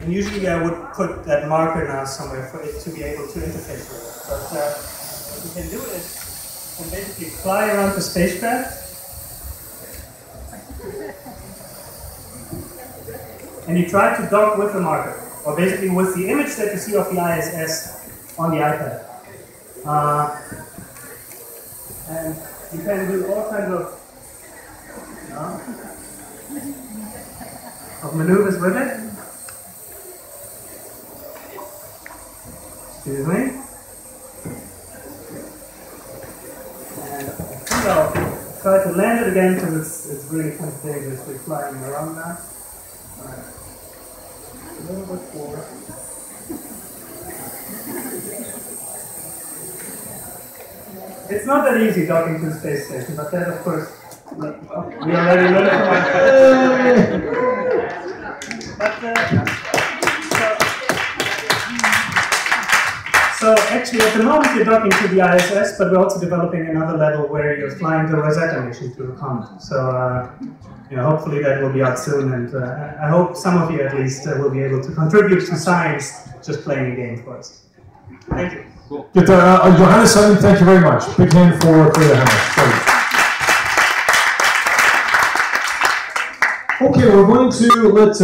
And usually I would put that marker now somewhere for it to be able to interface with it. But what you can do is you can basically fly around the spacecraft and you try to dock with the marker, or basically with the image that you see of the ISS on the iPad. And you can do all kinds of maneuvers with it. Excuse me. And I think I'll try to land it again because it's really kind of dangerously flying around now. Alright. A little bit forward. It's not that easy docking to the space station, but that, of course, we already learned from So actually, at the moment, you're docking to the ISS, but we're also developing another level where you're flying the Rosetta mission to the comet. So hopefully that will be out soon, and I hope some of you at least will be able to contribute to science just playing a game for us. Thank you. Cool. Good. Johannes Simon, thank you very much. Big hand for Johannes. Okay, we're going to let